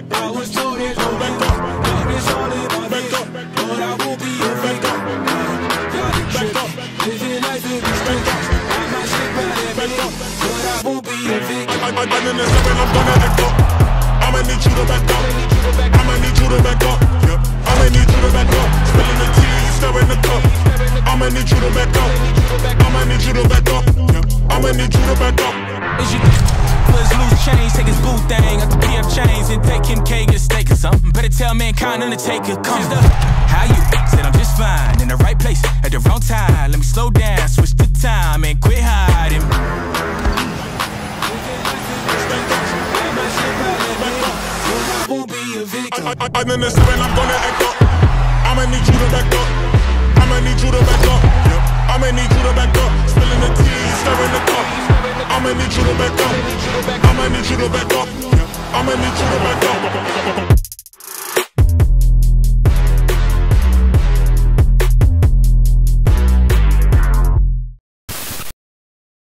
I was told there's no back up. Now it's all in my back up, but I won't be a fake up. Got it back up, living life with these straight ups. I might slip out and back up, but I won't be a fake up. I'm in the seven, I'm gonna act up. I'ma need you to back up. I'ma need you to back up. I'ma need you to back up. Spilling the tea, stirring the cup. I'ma need you to back up. I'ma need you to back up. I'ma need you to back up. Is you puts loose chains, take his boo thing out the PF chains and take him K to steak or something. Better tell mankind Undertaker, come the how you said I'm just fine in the right place at the wrong time. Let me slow down, switch the time and quit hiding. I'm in the seven, I'm gonna act up. I'ma need you to back up. I'ma need you to back up. I'ma need you to back up. Spilling the tea, stirring the cup. I'ma need you to back up. I'ma need you to back up. I'ma need you to back up.